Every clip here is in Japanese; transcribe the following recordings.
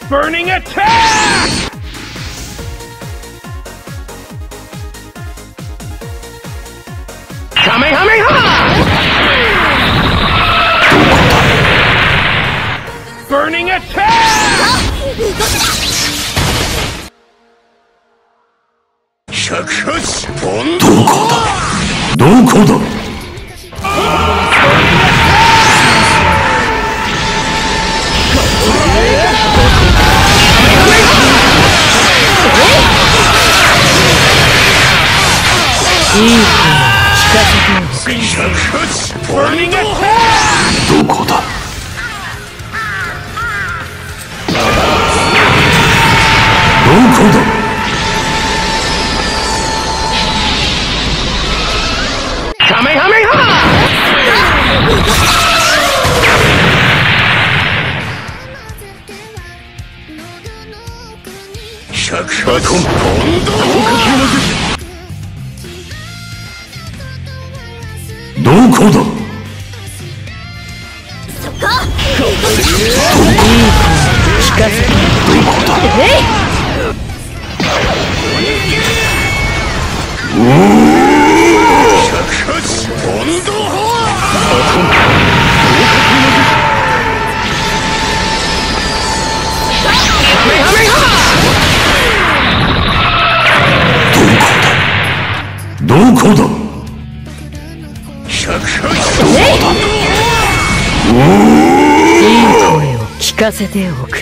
Burning attack! Kamehameha! Burning attack! 百発本どこだどこだどこだどこだカメハメハ百発本どこだそこ聞かせてどこだ百発本土どこだ百発いい声を聞かせておくれ。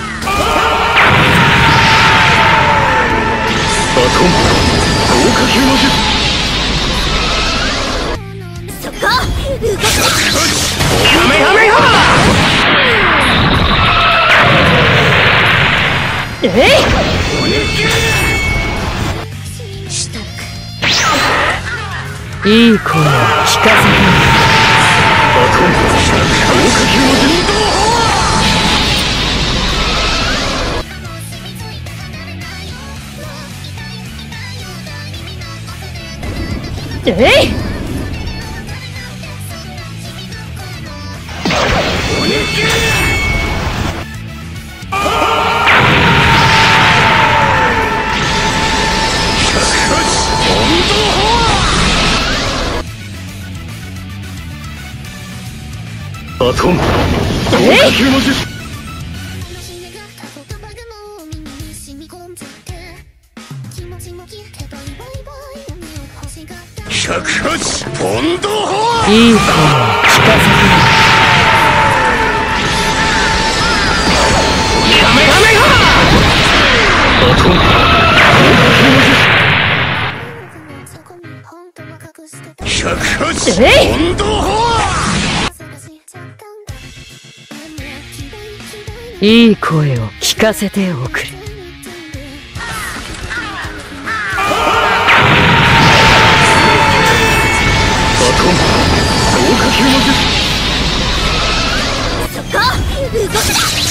そこ動くカメハメハいい声を聞かせてアトム豪華級の術百発本土いい声を聞かせてカメハメハアトム豪華級の術百発本土いい声を聞かせておくれ。 アトム豪華級の術そこ動く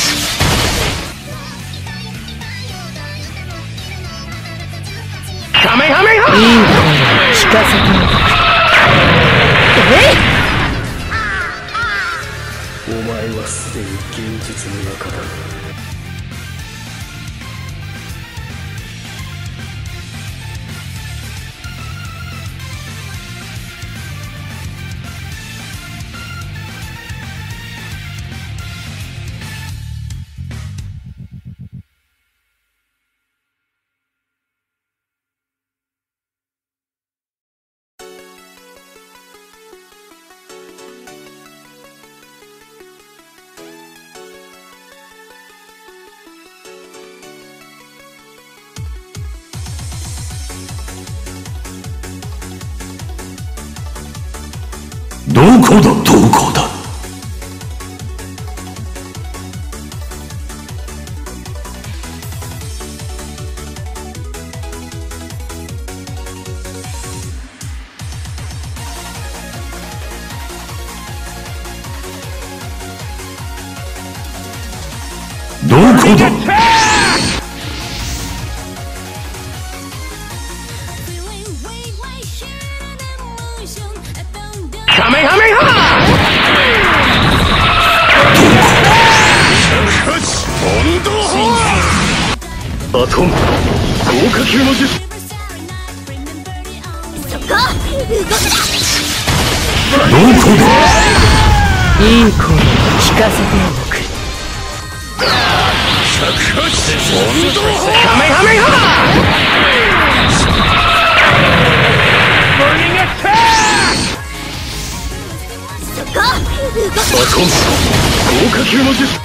カメハメハいい声を聞かせておくれ。 お前はすでに現実の中だ。 どこだどこだどこだカメハメハ百発本土バトン豪華級の術。 そこ動くな。 どこだ。 いい声を聞かせておく。 着発温度カメハメハBurning attack そこ動くな。 バトン豪華級の術。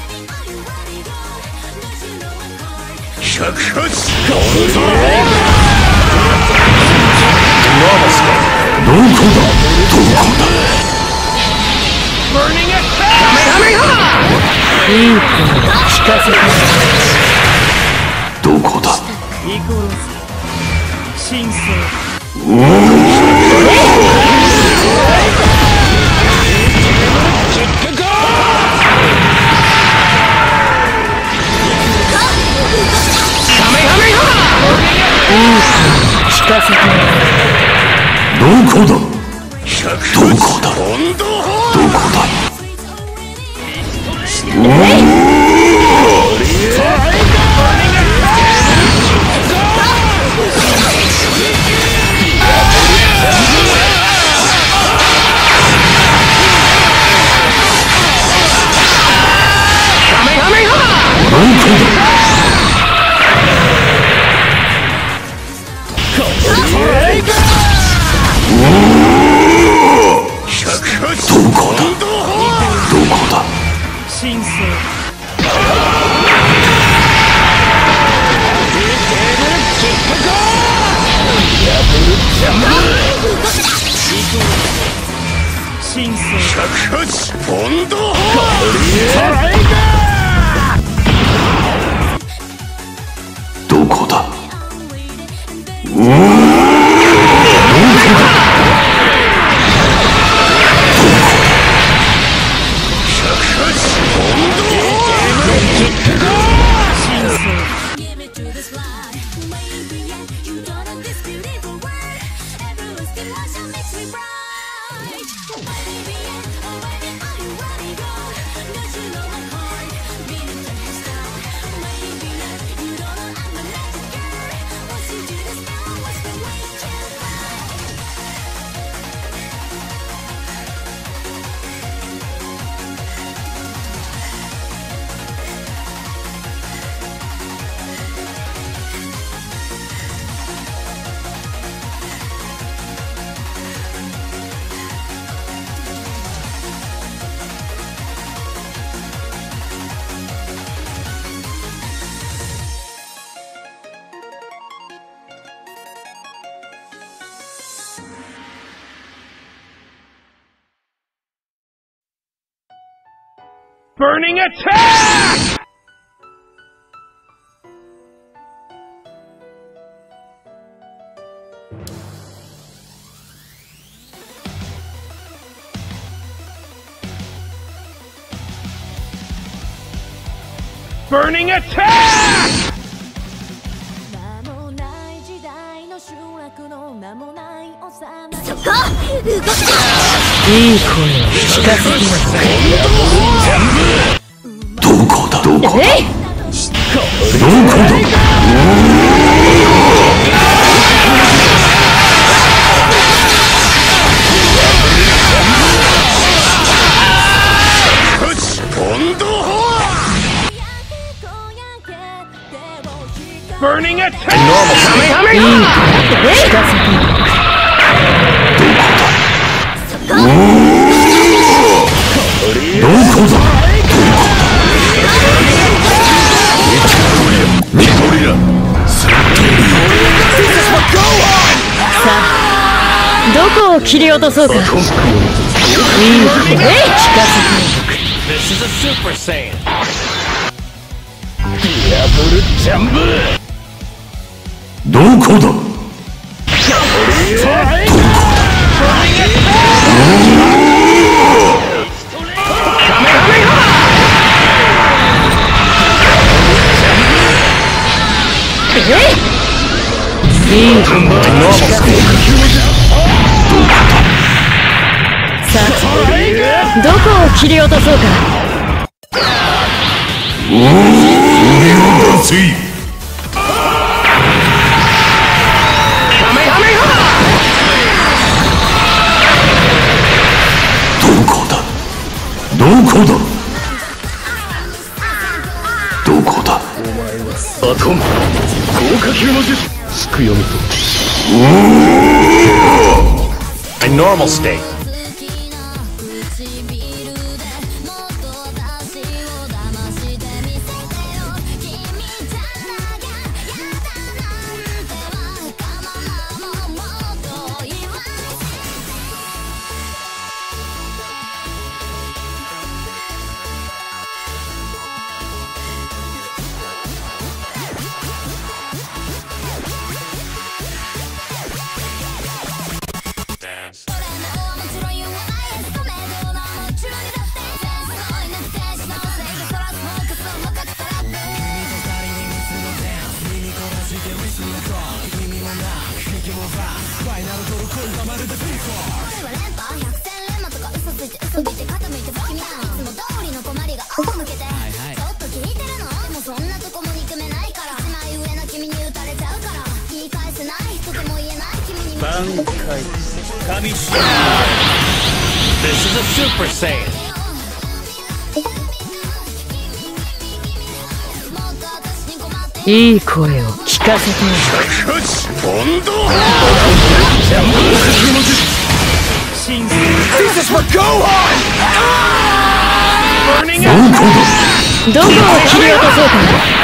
着発温度どこだ。 Burning attack カメハメハいい声を聞かせてどこだ。 ニコロス神聖カメハメハ聞かせてどこだ。 着どこだ。 温度どこだ。 カメハメハどこだ。 着発どこだ。 温度どこだ。 神聖神聖着発温度どこだ。 Burning attack そこ動くな。いい声を聞かせてどこだ。どこだ。どこだ。 温度 Burning attack カメハメいいハ声を聞かせてどこだ。ニコリアさあどこを切り落とそうか。いい声を聞かせて This is a Super Saiyan どこだ。 いい声を聞かせてさあどこを切り落とそうか。 おお、 バトン豪華級の術つく読みと A normal state. This is a Super Saiyan. いい声を聞かせてよし温度 This is for Gohan! Burning it! どこを切り落とそうか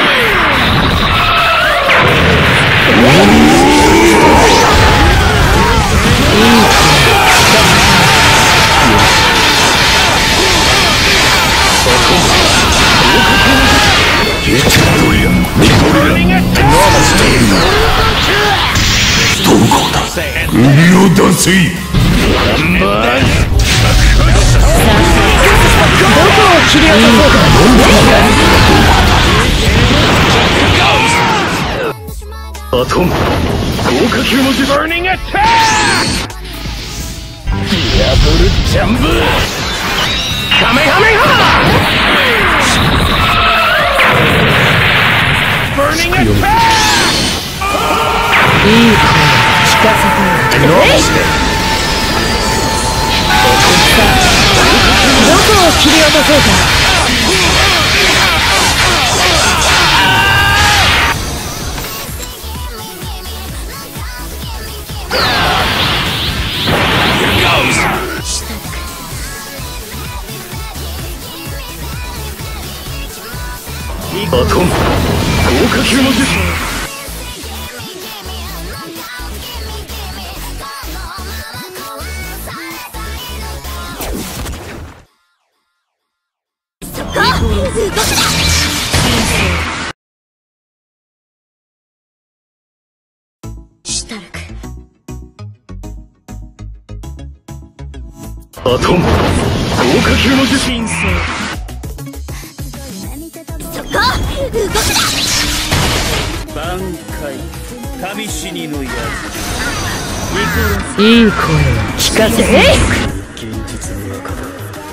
Burning it! Normal state. どこだ首を出せどこを切り落とそうかバトン豪華級の術 Burning attack! 破るジャンブカメハメハ Burning attack! いい声を聞かせて Normal state. どこを切り落とそうかバトン豪華級の術バトン豪華級の術挽回試しにのやいい声を聞かせて現実の中だ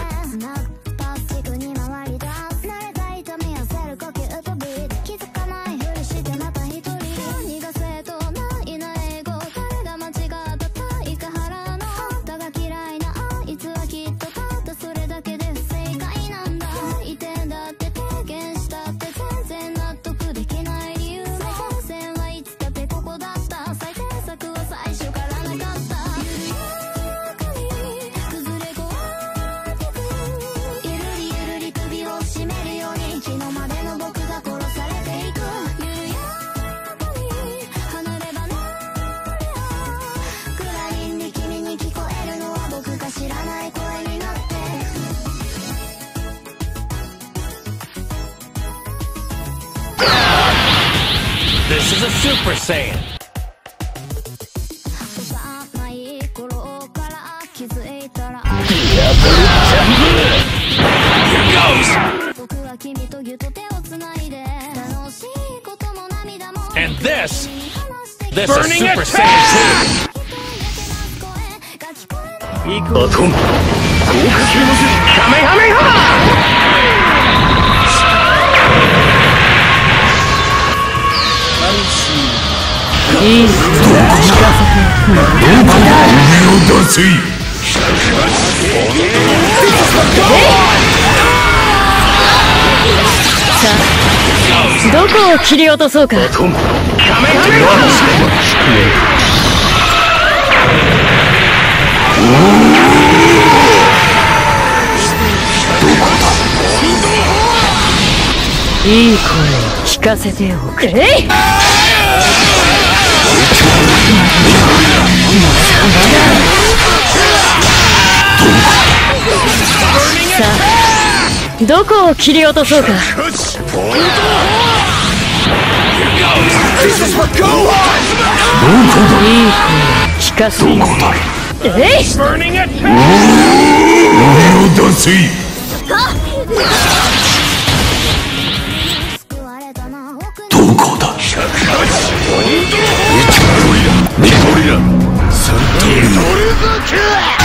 This is a Super Saiyan. バ And this is Burning Super attack! Saiyan 2. バトン豪華級の術カメハメハいい声を聞か首を出せさあ、どこを切り落とそうか。 トンカメハメハいい声を聞かせておく。えい！さあ、どこを切り落とそうか。 よしポンドいい声を聞かせておく。えい！ 出せい。どこだ。ニトリラサントリー。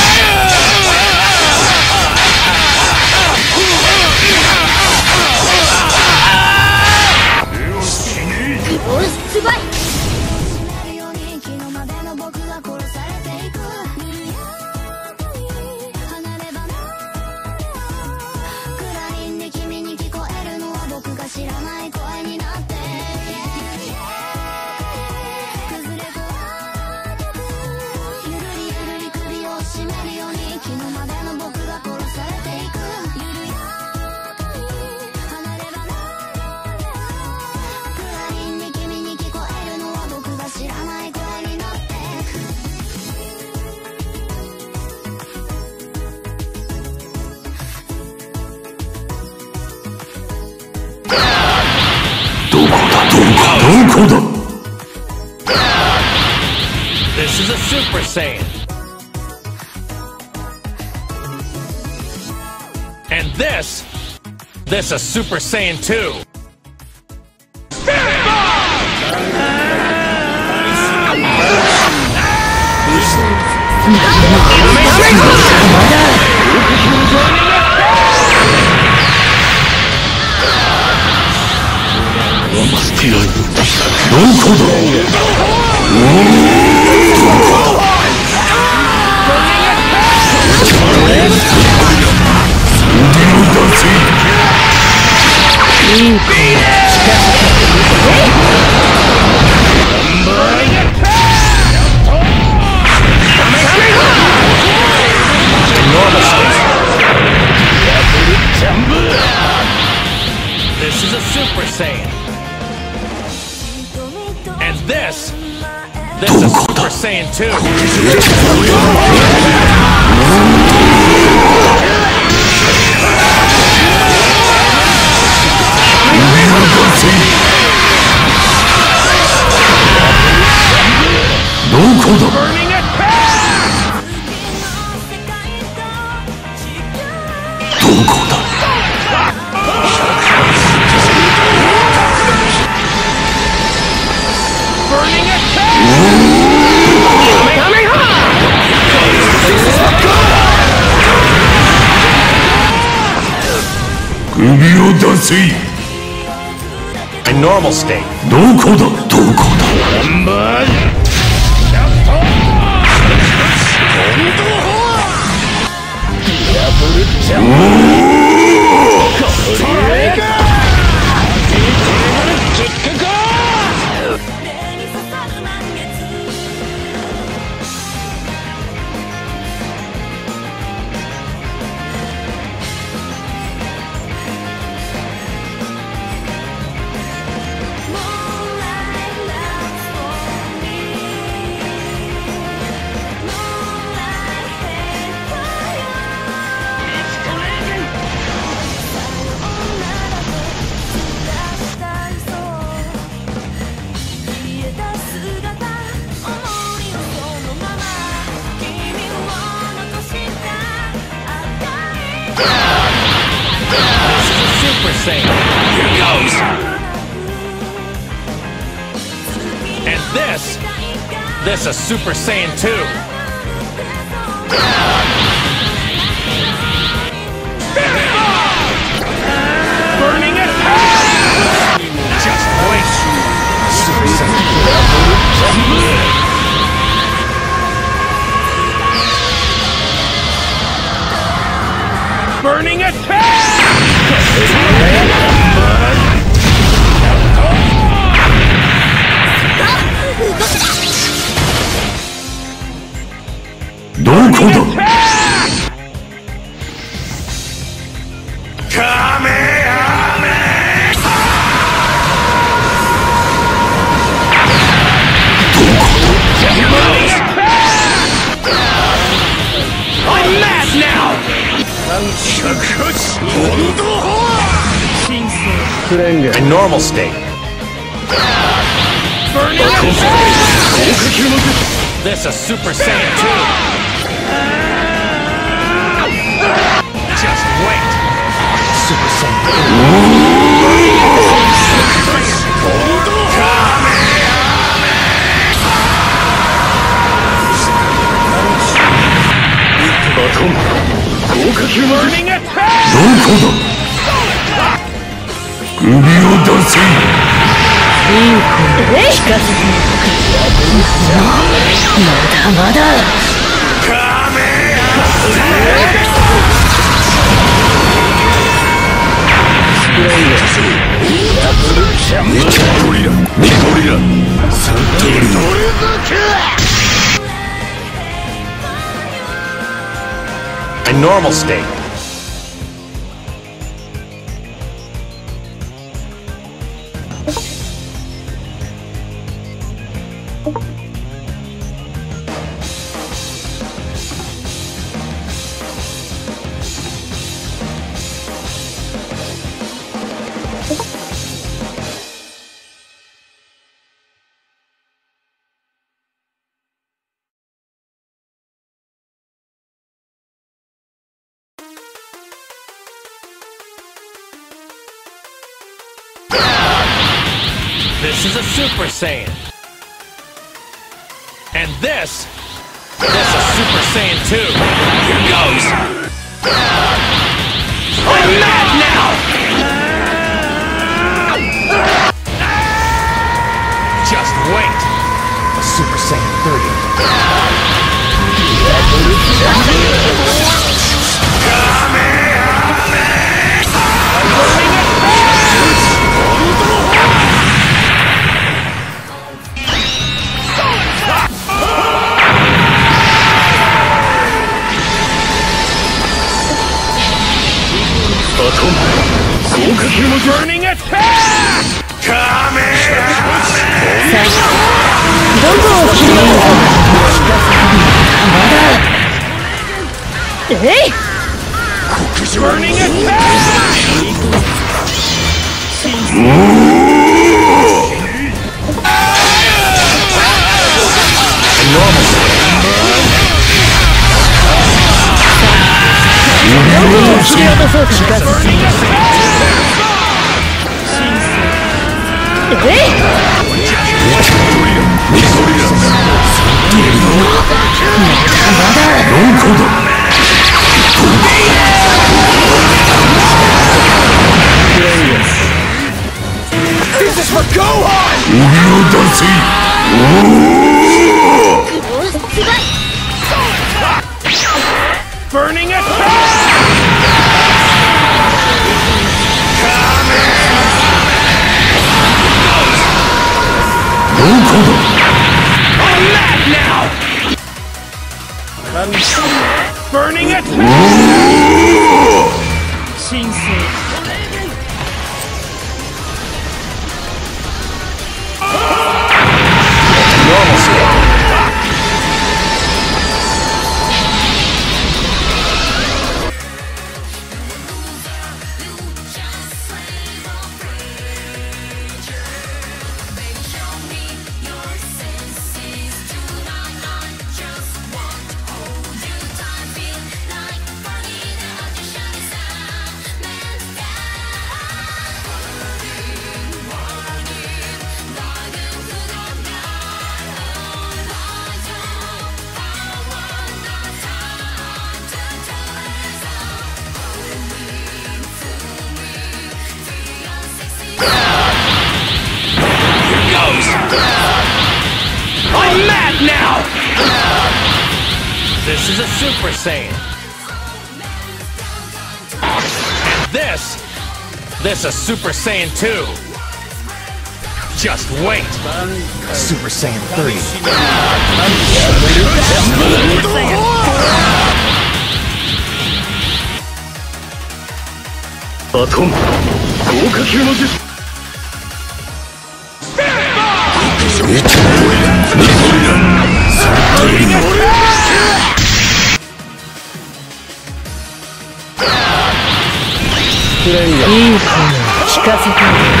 どこだ。 This is a Super Saiyan. And this is Super Saiyan 2. This is a Super Saiyan. And this is Super Saiyan 2. Burning attack! Burning attack! In normal state. Super Saiyan. Here goes. And this is Super Saiyan 2. Burning attack! Just wait. Super Saiyan. Burning attack! normal state. Burning this a Super Saiyan 2. Just wait. Super Saiyan 豪華級魔術 Burning attack! どこだ首を出せ聞かせてまだまだ緑だ緑だ三通りの A normal state. This is a Super Saiyan. And this is Super Saiyan 2. Here goes. I'm mad now! Just wait. A Super Saiyan 30. Burning attack! Come here! どこを切るのまだ Burning attack! This is for Gohan! Burning attack! I'm mad now! Burning attack! Normal state. I'm mad now! This is a Super Saiyan. And this is Super Saiyan 2. Just wait. Super Saiyan 3. Atom 豪華級魔術いいかも聞かせて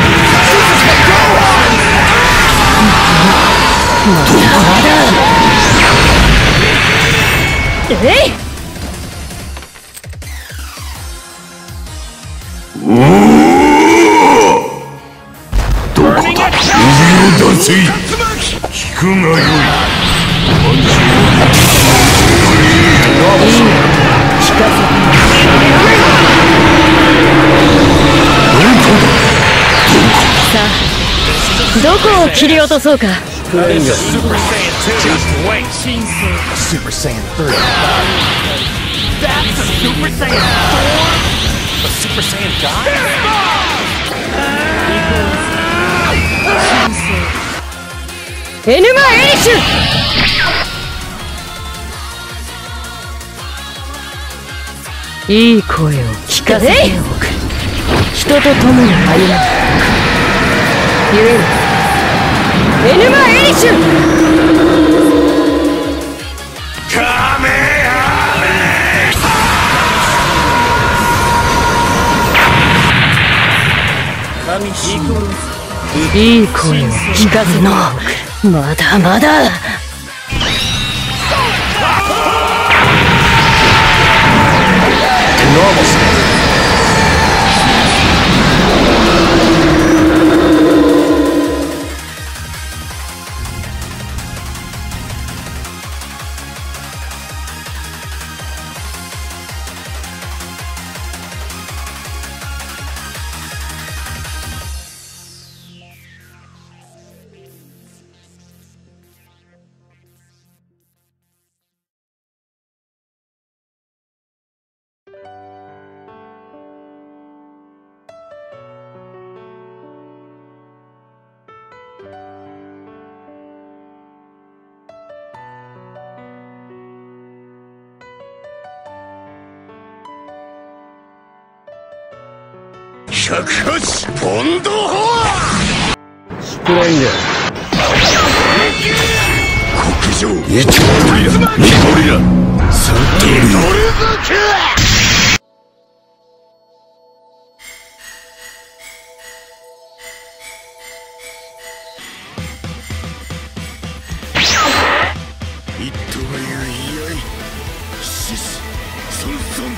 まだえいどこだ指を出せい聞くがよい聞かせてさあどこを切り落とそうか That is a Super Saiyan 2. Just wait. A Super Saiyan 3. That's a Super Saiyan 4? A Super Saiyan God? N マエリッシュいい声を聞かせておく人と共に歩むゆえにN マエリッシュカメハメいい声を聞かせておくまだまだ百八ポンド砲スプレイング国上一ゴリラ二ゴリラ三ゴリラ一頭が言ういやいシスソンソン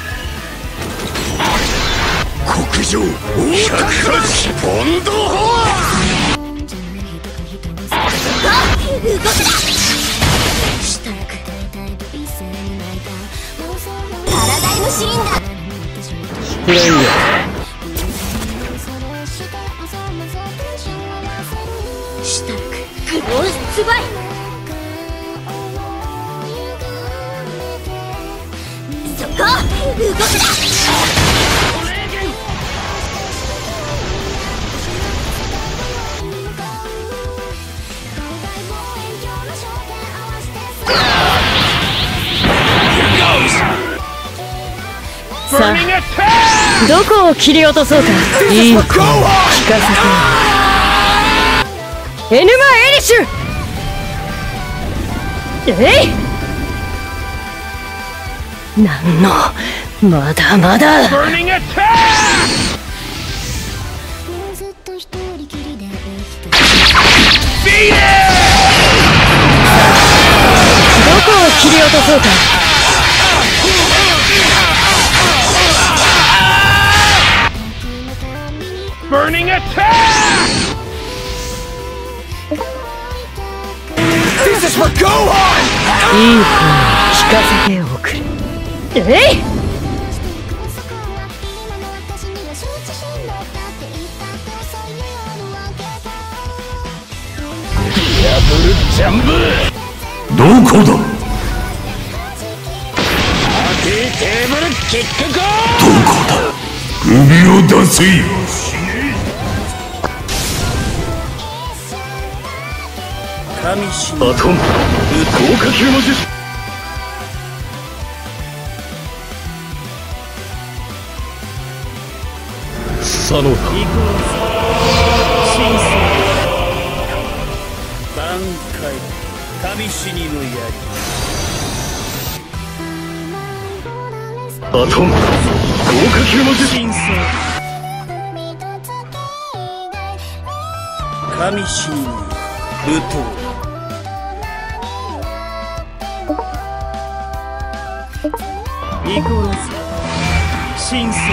国上百八ポンド砲パラダイムシーンだスプレイングシュタルククロースバイそこ動くなさあどこを切り落とそうかいい声を聞かせて N マエリッシュえいなんのまだまだどこを切り落とそうか Burning attack! This is for Gohan! いい声を聞かせておくえいジャンブどこだテーブルキックゴどこだ首を出せいバトン豪華級の術佐野だ挽回神死にの槍バトン豪華級の術神死に武闘ニコラス神聖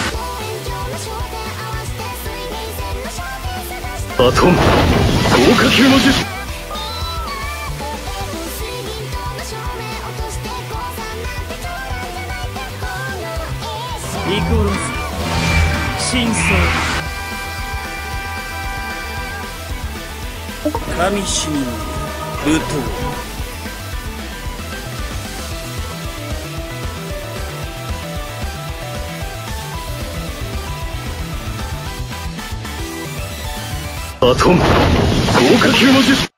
バトン豪華級の術ニコラス神聖神死に武闘バトン豪華級の術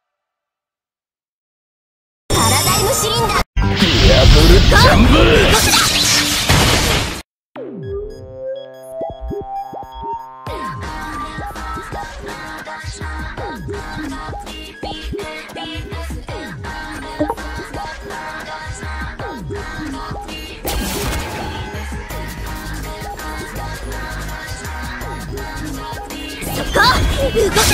パラダイムシリンダーダブルジャンプ動くな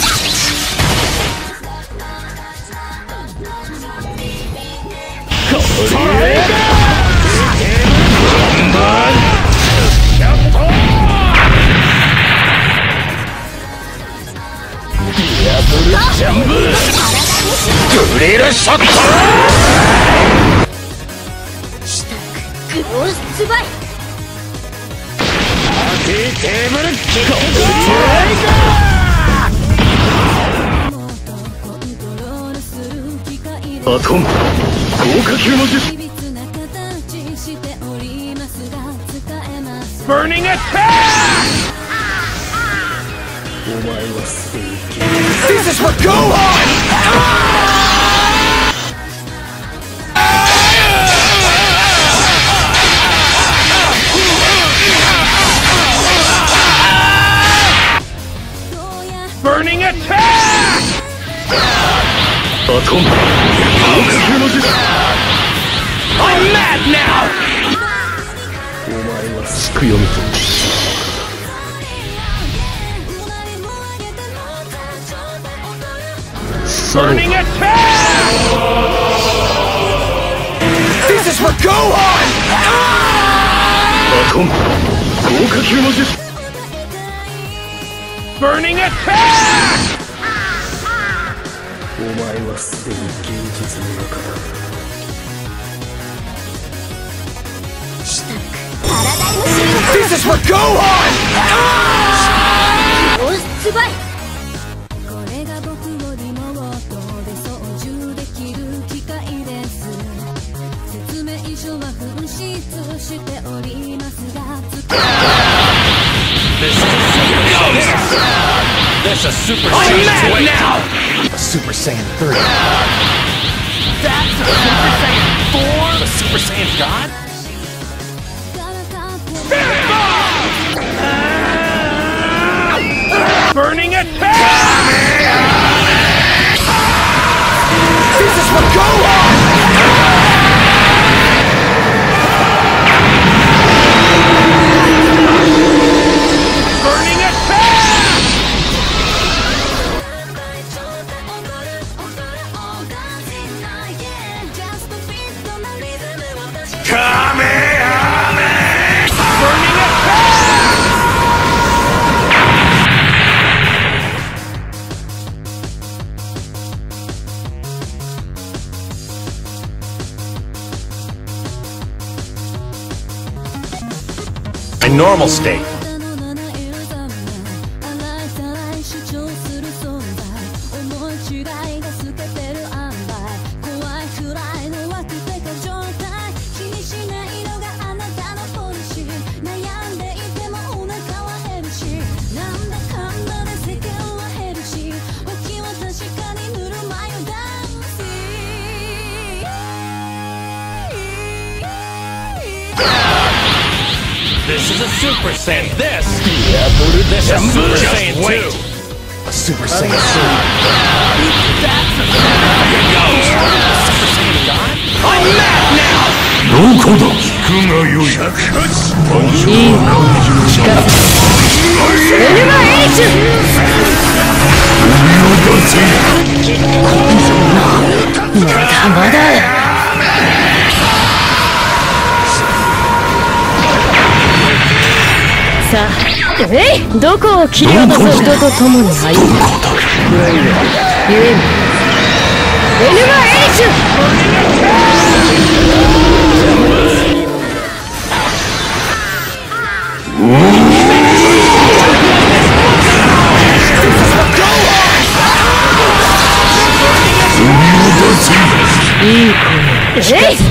ジャンプグリルショット下クロースバイテーブルキックバトン豪華級の術 Burning attack! お前はすでに This is for Gohan! Burning attack! バトン豪華級の術 I'm mad now! お前はつく読みと Burning attack! This is for Gohan! バトン豪華級の術 Burning attack! お前はすでに現実の中だパラダイムシリンダー This is for Gohan! クロースバイこれが僕よりも音で操縦できる機械です説明書は紛失しておりますが This is Super Saiyan 2 now! A Super Saiyan 3. That's a Super Saiyan 4? The Super Saiyan God? Burning attack! This is for Gohan! Burning attack! Kamehameha! Burning attack! A normal state. This is a Super Saiyan. This is Super Saiyan 2. A Super Saiyan 3. That's a Super Saiyan God? I'm mad now! どこだ聞くがよいいい聞かせエルマエイシュえい、どこを切り落とそう。人と共に歩む。ゆえにエヌマエリシュ。いい声。えい。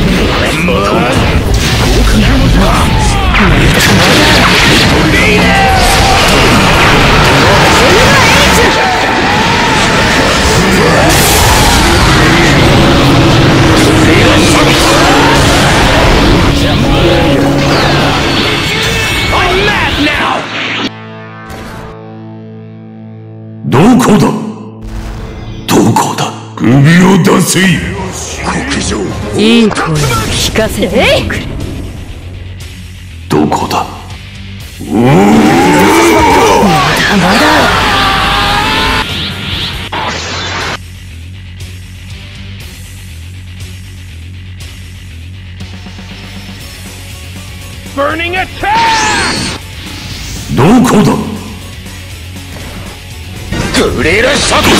どこだどこだ、首を出せ。国上いい声を聞かせてくれ。 どこだ。 まだ。 Burning attack! どこだ。 グリルショット。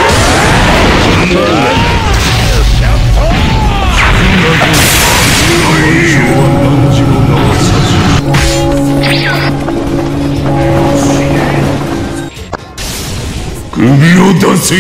首を出せ。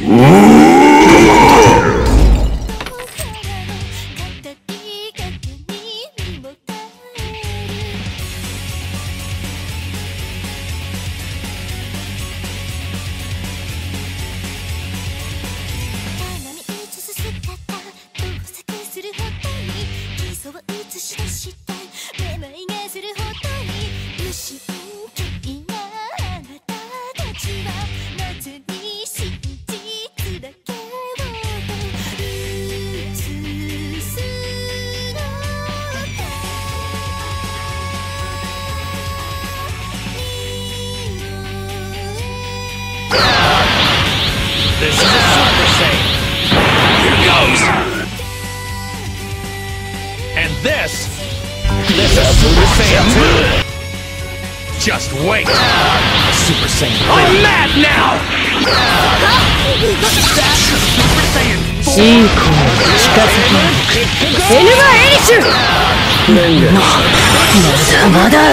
This is a Super Saiyan. Here goes. And this is Super Saiyan 2. Just wait. Super Saiyan 3. I'm mad now. That's Super Saiyan 4. いい声を聞かせて。エヌマエリシュ。まだ。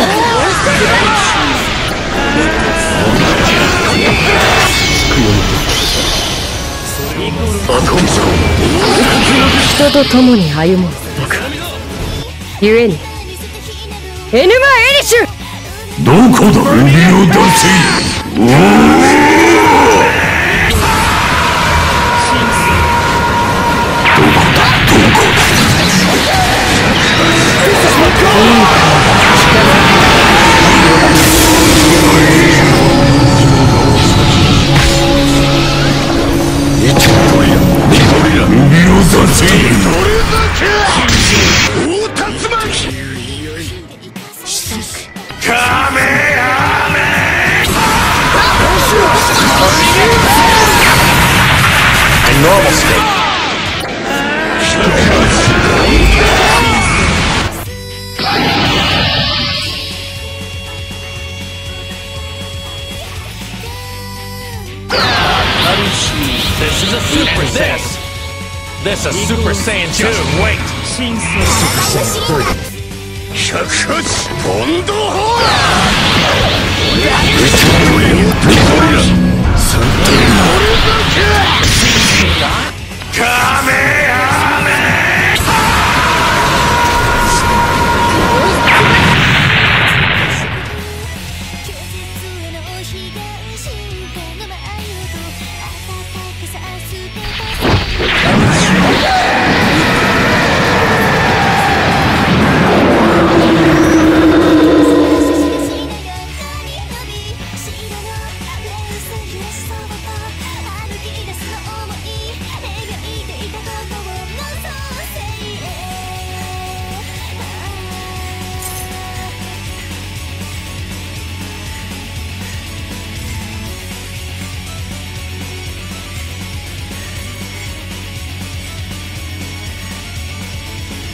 人と共に歩もう僕。ゆえにエヌマエリシュ。 どこだ。首を出せ。 Normal state. This is a Super Saiyan. This is Super Saiyan 2. Just wait. Super Saiyan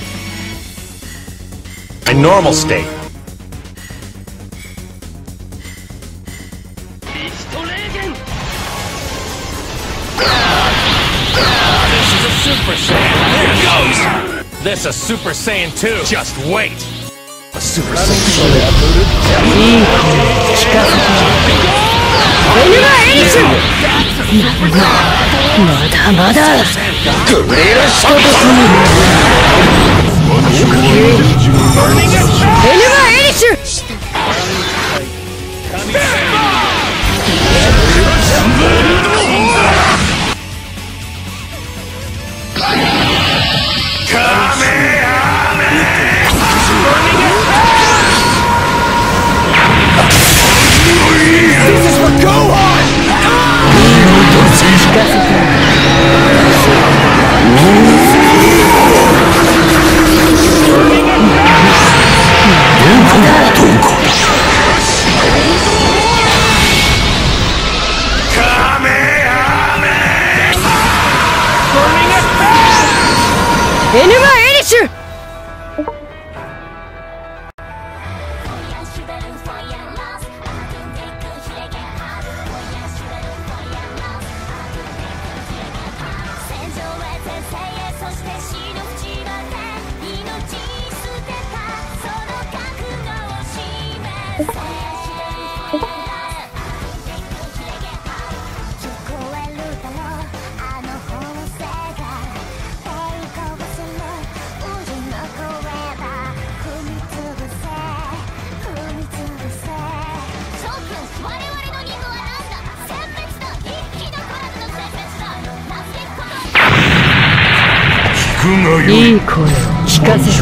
3. A normal state. Super Saiyan. Here it goes. This is Super Saiyan 2. Just wait. A Super Saiyan 2. いい声聞かせてエルマエリシュまだまだグレーショットともエルマエリシュエルマエリシュいい声を聞かせて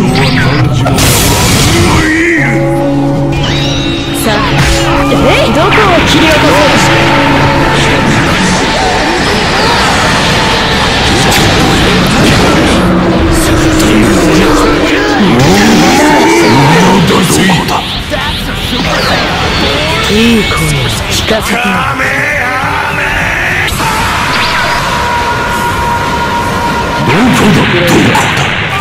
さあ、どこを切り落とそうとしたいい声を聞かせてどこだ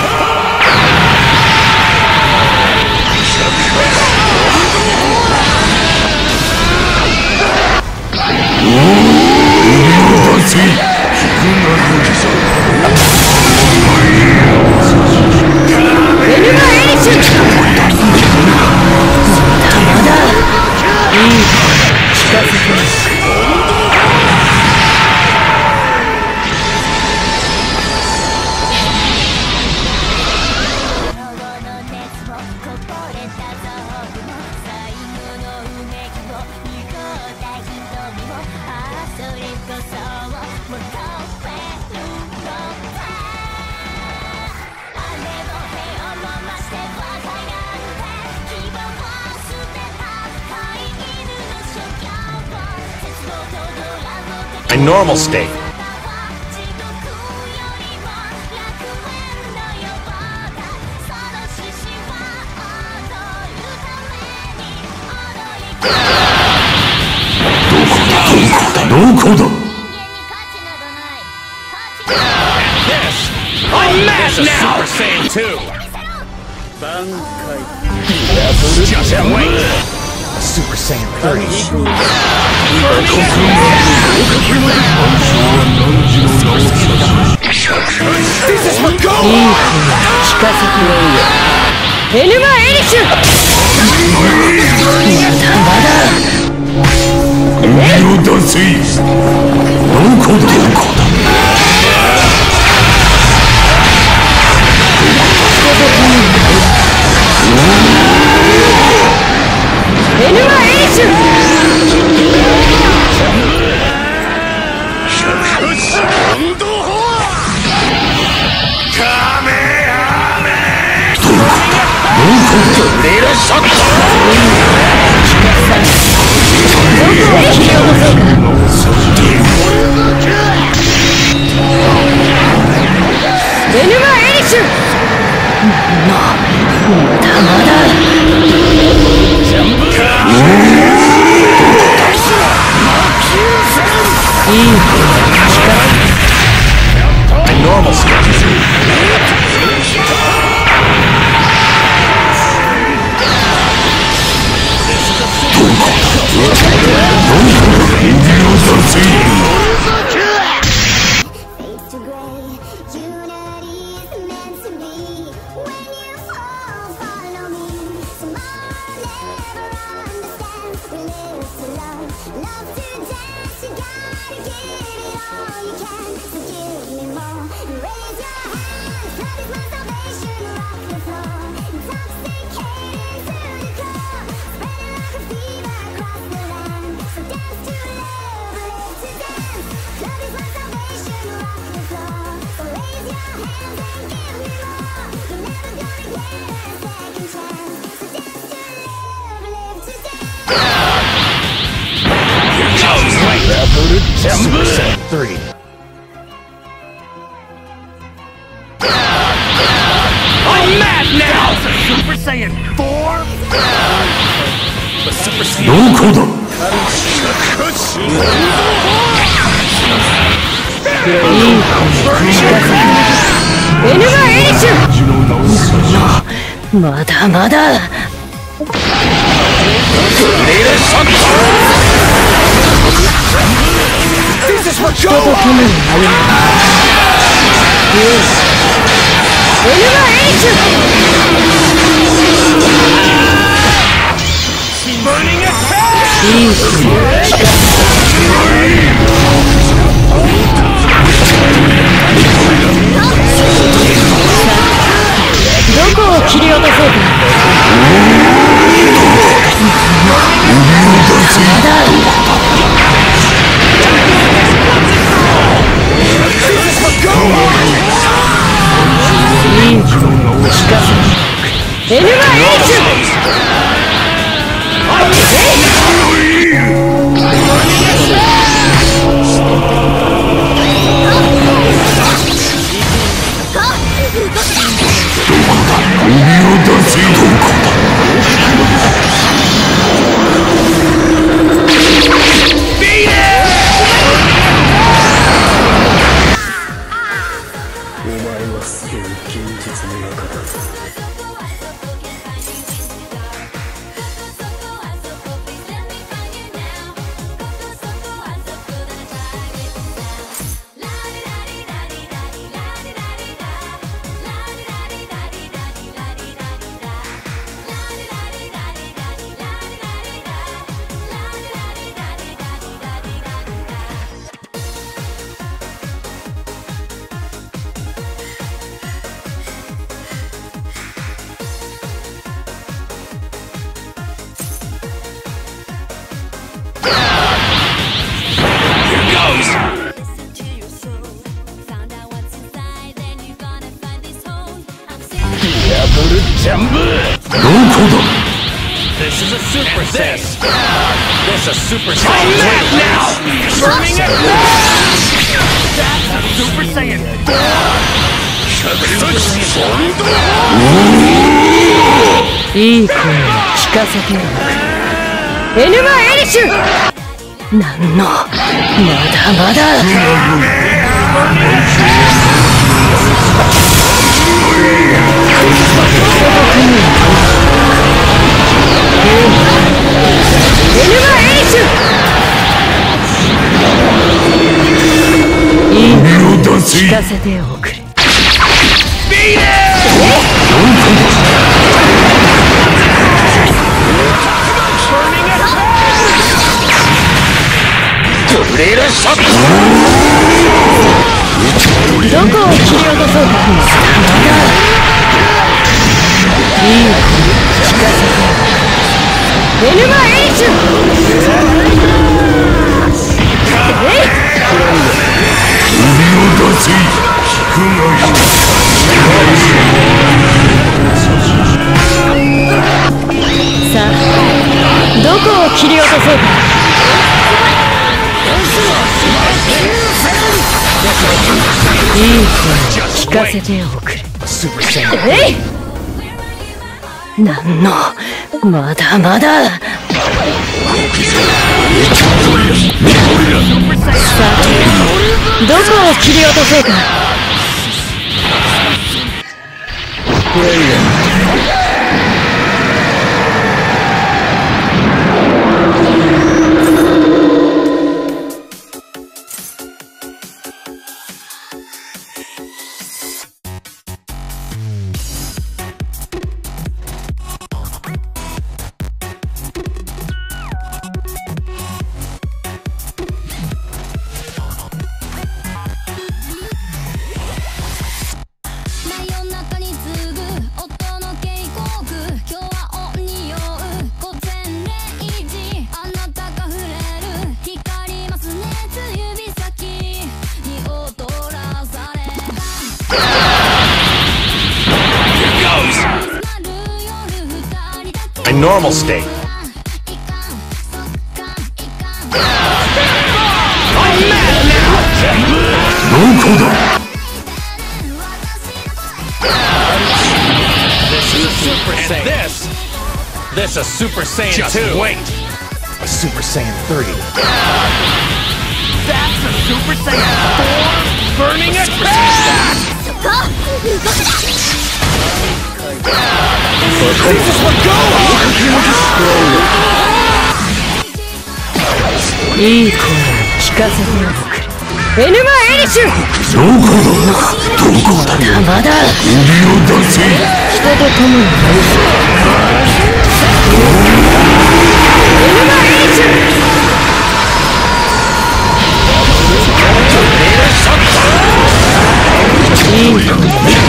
A normal state. I'm mad now! Super Saiyan 2! Just wait! Super Saiyan 3! This is for gold! 聞かせてエルマエリシュまだ首を出せどこだエルマエリシュNormal stuff. This is a super Super Saiyan 3. I'm mad now! Super Saiyan 4? The Super Saiyan まだまだ。人と共に歩む。どこを切り落とそうか。 This is a Super Saiyan. This is Super Saiyan 2 now. Burning it. That's a Super Saiyan 4. いい声を聞かせておく。エヌマエリシュ。なんのまだまだ。聞かせておくれ。どこを切り落とそうか。いい声聞かせておく。エヌマエリシュ。さあ、どこを切り落とそうか。いい声聞かせておくれ。なんのまだまだ。さあ、どこを切り落とそうか。 normal state. This is a Super Saiyan. This a Super Saiyan 2. Just wait. A Super Saiyan 3. That's a Super Saiyan 4. Burning attack. This is what Gohan. いい声を聞かせておくれ。エヌマエリシュ。まだ人と共にエヌマエリシュ。いい声を聞かせておく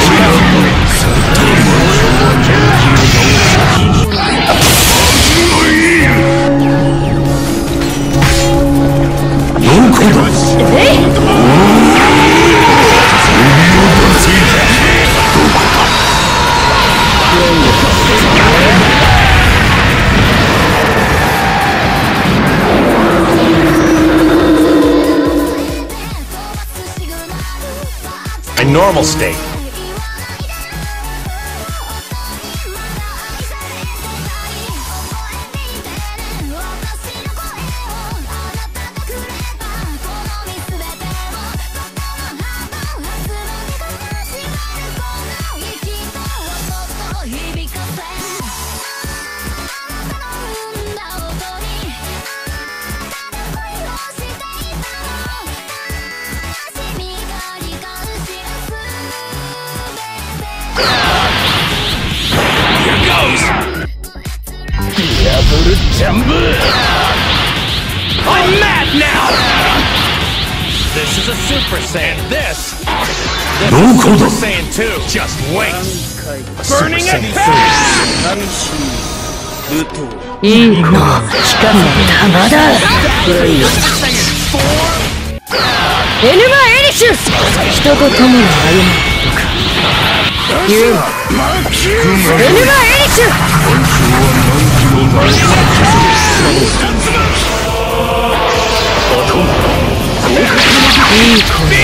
A normal state. I'm mad now! This is a Super Saiyan. This is Super Saiyan 2. Just wait. Burning attack! いい声を聞かせたまだエヌマエリシュ。人と共に歩むとか言えばエヌマエリシュ。いい声を聞かせて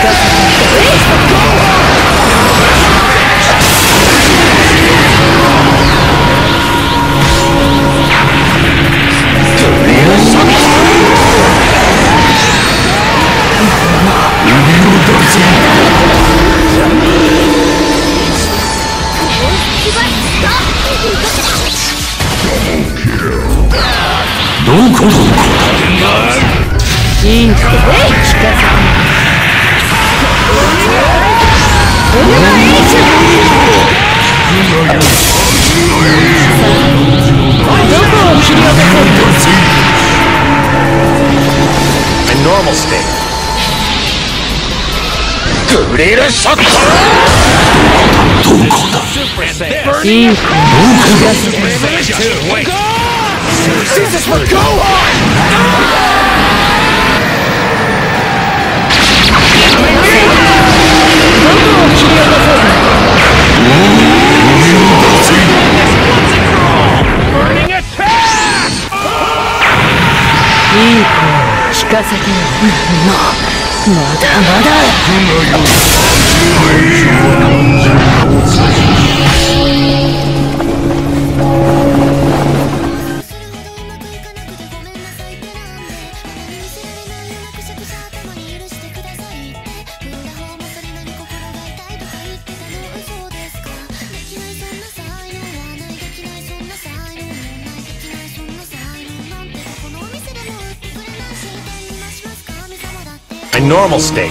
いい声を聞かせてエヌマエリシュ。どこを切り落とせる。 A normal state. グリルショット。どこだ。 いい声を聞かせて This is for Gohan! どこを切り落とせる。 Burning attack! いい声を聞かせてよ。まだまだ。 A normal state.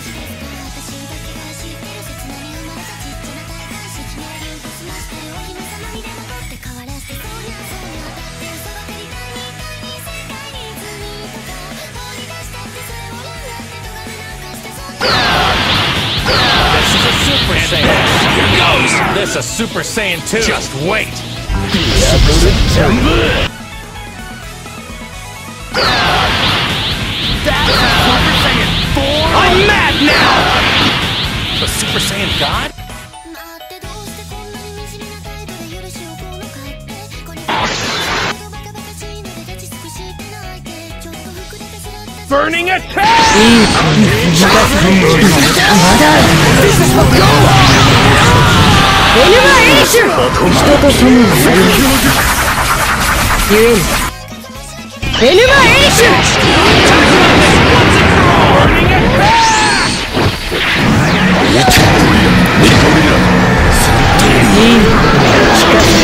Here goes! This is Super Saiyan 2. Just wait! That's a Super Saiyan 4? I'm mad now! The Super Saiyan God? Burning attack! いい子に聞かせてまだ N マエリッシュ人と共に歩むゆえに N マエリッシュいい子に聞かせ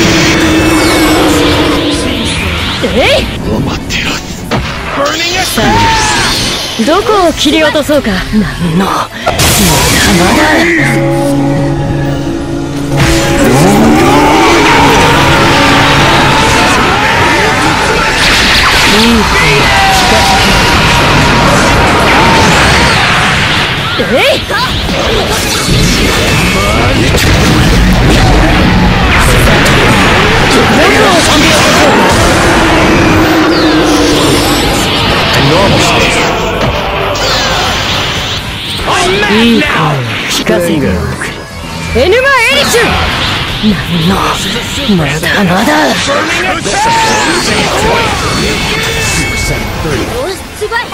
てえいさあどこを切り落とそうかなんのまだまだいい子に聞かせてえいいい声を聞かせておく N マエリッシュなんのまだまだすごい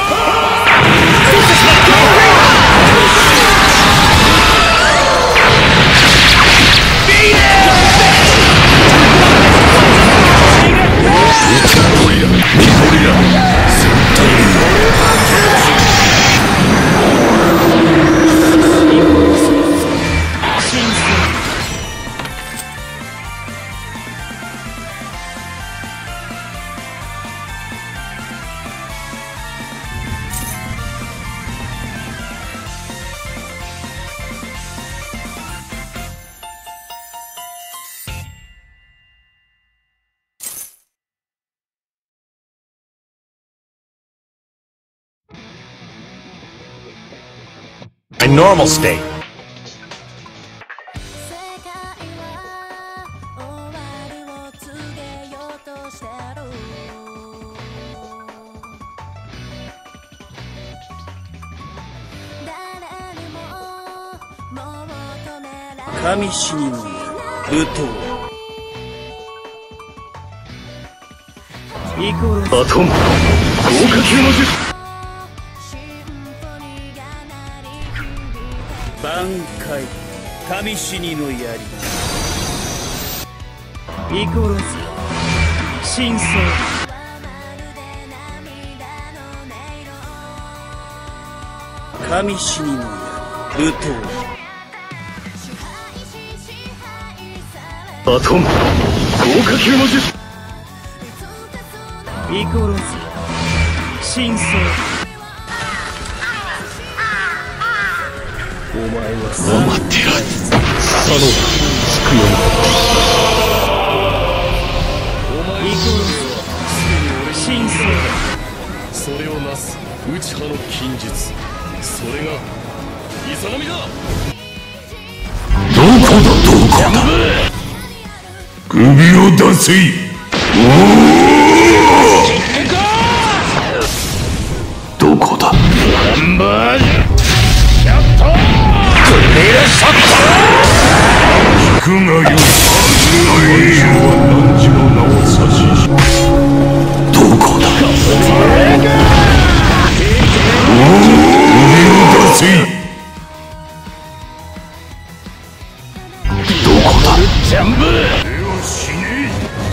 A normal state. Kami Shini no Ruto アトム豪華級の術挽回神死にの槍イコロズ真相神死にの槍ルトアトム豪華級の術イコロズ真相お前は待ってろ頼むつくよイコロズ真相それをなす内派の禁術それがイザナミだどこだどこだ首を出せどこだ聞くがよい私は汝の名を指しどこだ首を出せどこだ全部死ね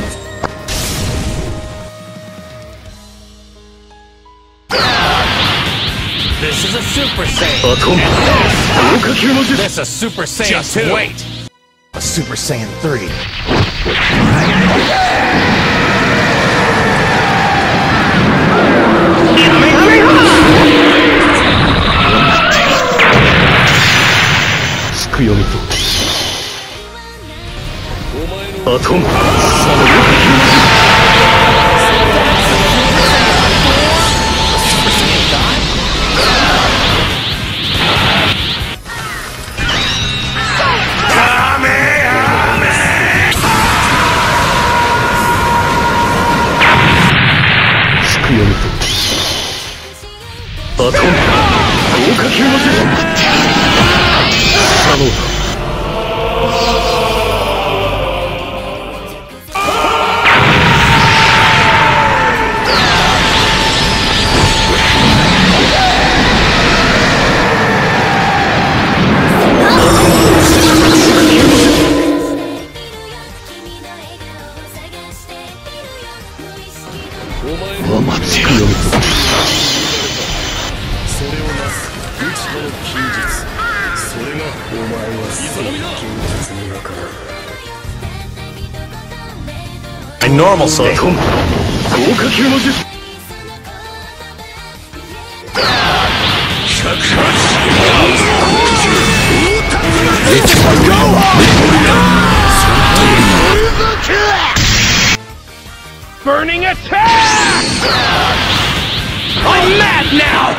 This is a Super Saiyan. アトム豪華級の術 This is a Super Saiyan 2. Wait. A Super Saiyan 3. お前はすでに現実の中だ。 My normal state. 豪華級の術 Burning attack! I'm mad now!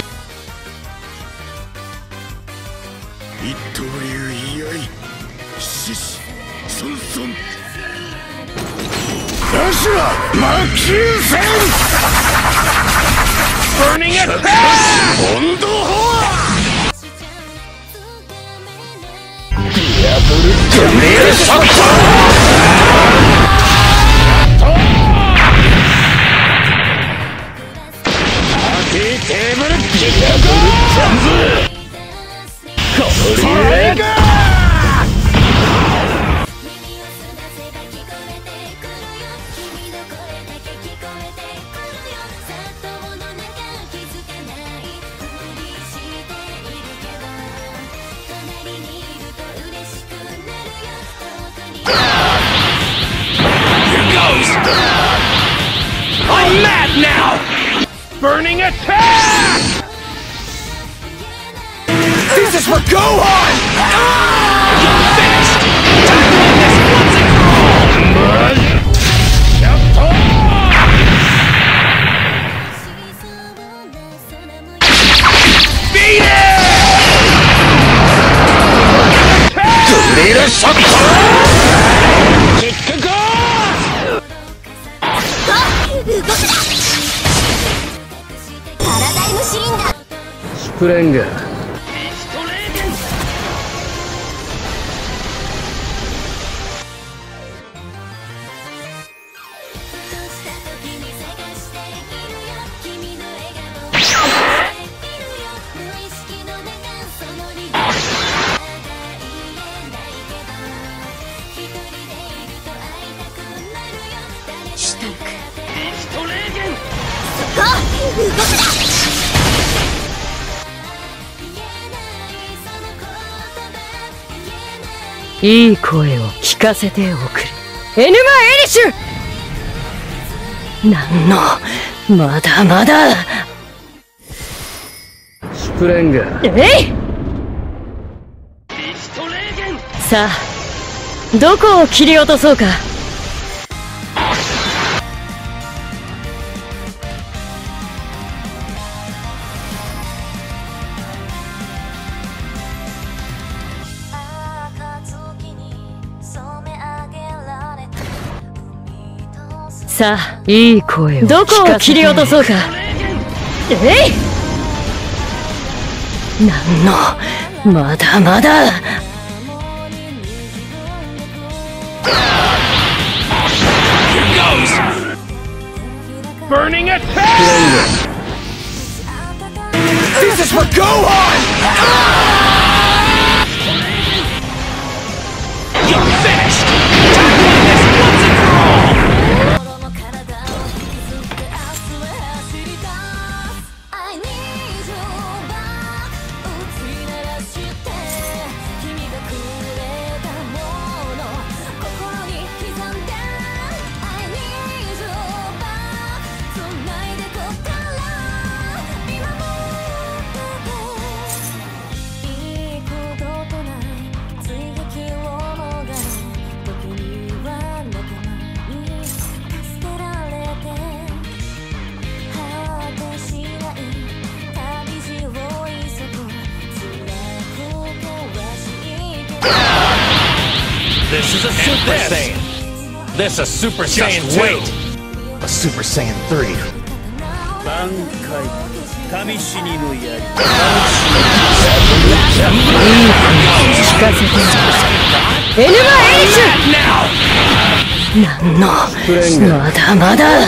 一刀流居合獅子孫孫ダシュラ魔球戦 Burning attack! 温度砲 Tornado shock! I'm mad now! Burning attack! This is for Gohan! You're finished! Time to end this once and for all! Beat it! Tornado shock! Kick go! パラダイムシリンダースプレンガーいい声を聞かせておくれ。エヌマエリシュ。なんのまだまだ。 スプレンガーえい。さあどこを切り落とそうか。さあいい声をどこを切り落とそうか。えい。なんのまだまだ。 Burning attack! This is for Gohan! You're finished! Time to end this once and for all! This is a Super Saiyan. This a Super Saiyan 2. A Super Saiyan 3. 挽回神死にの槍聞かせて。エヌマエリシュ。なんのまだまだ。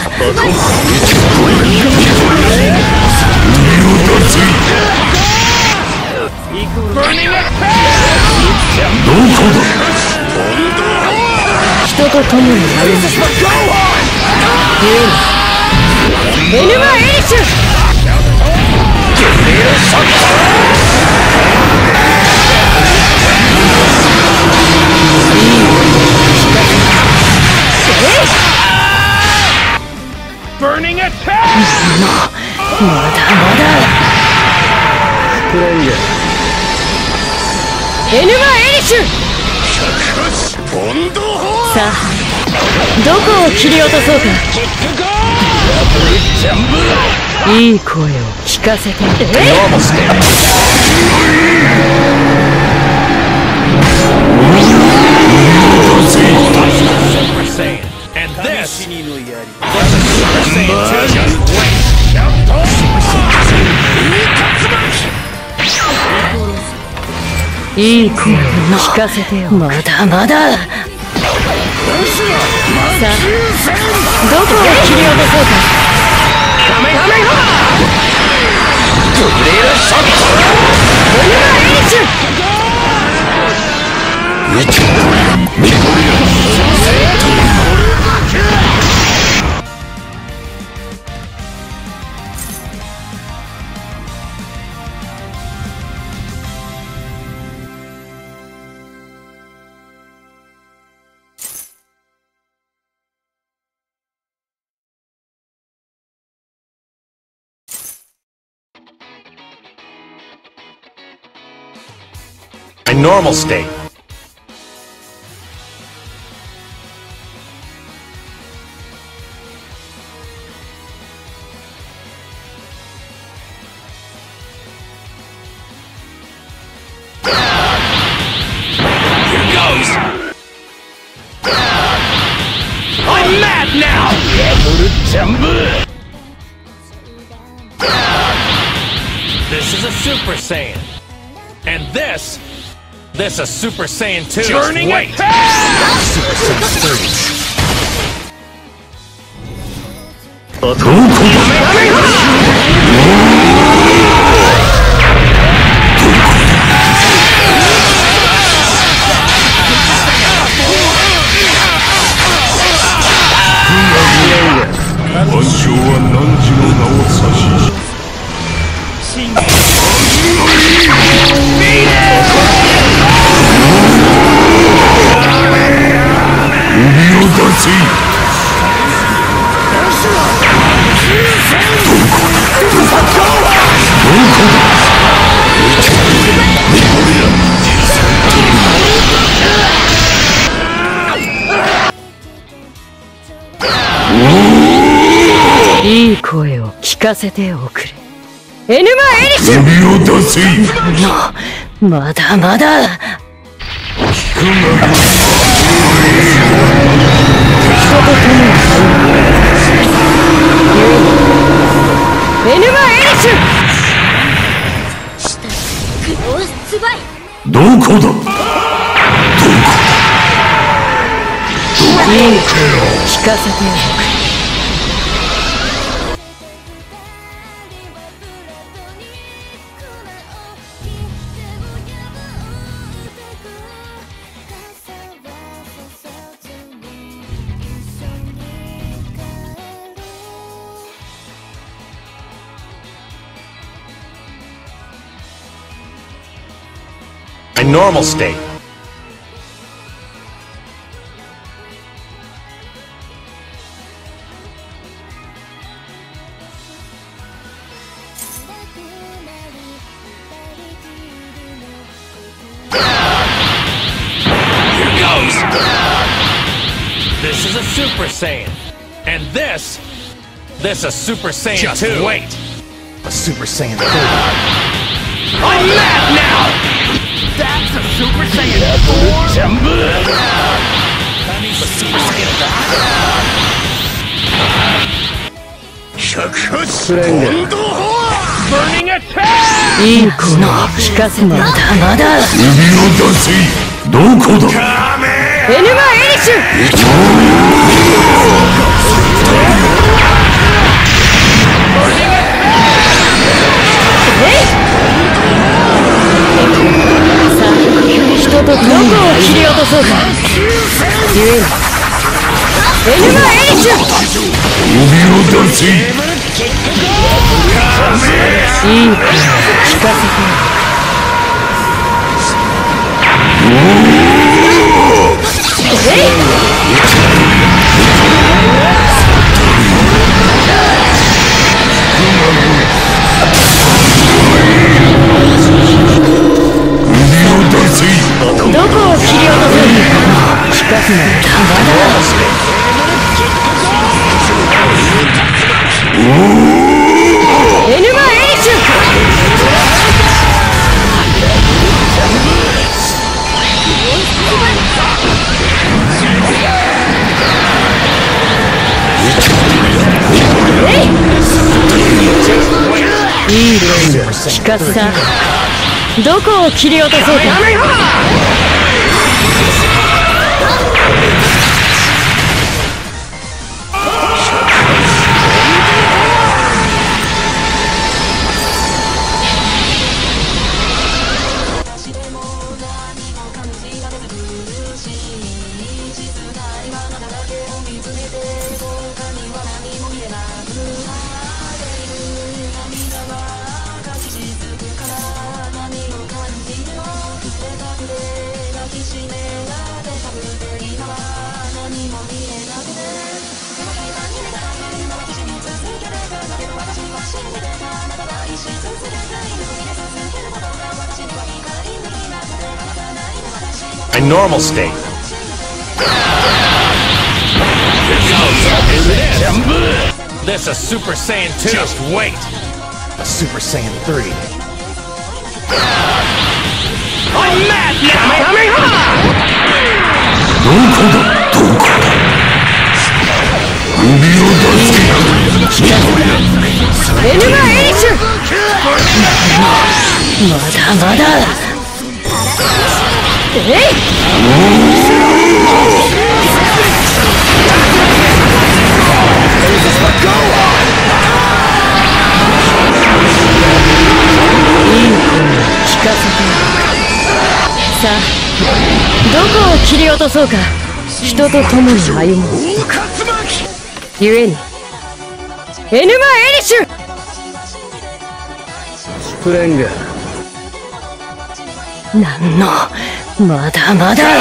人と共に歩む。エヌマエリシュ。 まだまだクレンゲエヌマエリシュ。さあどこを切り落とそうか。いい声を聞かせて。いい声を聞かせてよ。まだまだ。さあどこを切り落とそうか。カメハメハグレードショットエヌマエリシュ。 My normal state. Here goes. I'm mad now. This is a Super Saiyan, and this a Super Saiyan 2. Burning wait. Super Saiyan 30. 万象は汝の名を指し首を出せ。 いい声を聞かせておくれ。エヌマエリシュ。 首を出せ。 まだまだ。エヌマエリシュ。 どこだ。 いい声を聞かせておくれ。 My normal state. Here goes. This is a Super Saiyan, and this a Super Saiyan 2. Just wait. A Super Saiyan 30. I'm mad now. That's a Super Saiyan 4! That means a Super Saiyan 5? Burning attack! いい声を聞かせ。まだまだ。 首を出せ。どこだ。 エヌマエリシュ。人とどこを切り落とそうか。ゆえにエヌマエリシュ。 首を出せ。 いい声を聞かせて。 聞かせた。どこを切り落とそうか。 A normal state. This is Super Saiyan 2. Just wait. A Super Saiyan 3. I'm mad now! まだまだ。さあ、どこを切り落とそうか。人と共に歩もう。ゆえにエヌマ・エリシュ。 フレンガなんのまだまだ。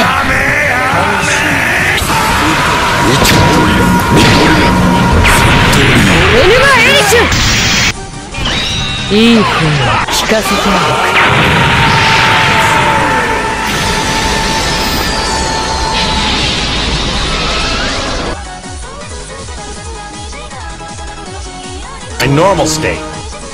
エヌマ・エリシュ。いい声を聞かせておく。 A normal state.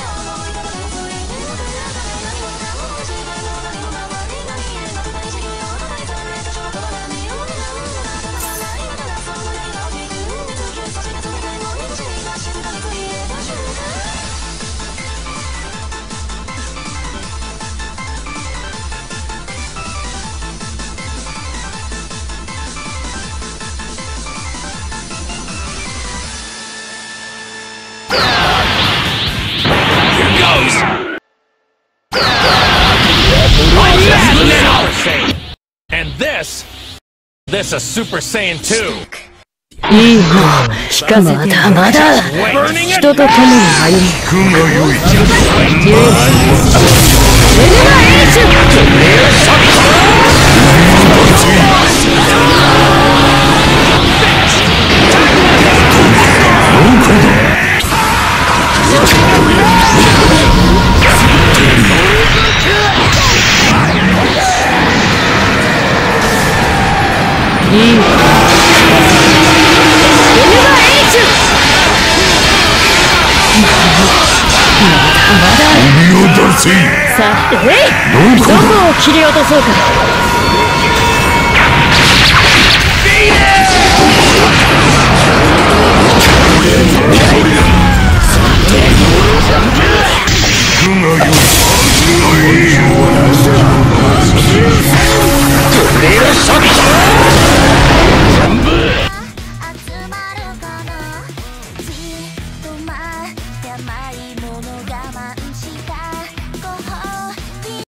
And this is Super Saiyan 2. いいの聞かせて。まだまだ。人と共に歩む。エヌマ・エリシュ。いい。エヌマ・エリシュ。まだまだ。さあ、どこを切り落とそうか。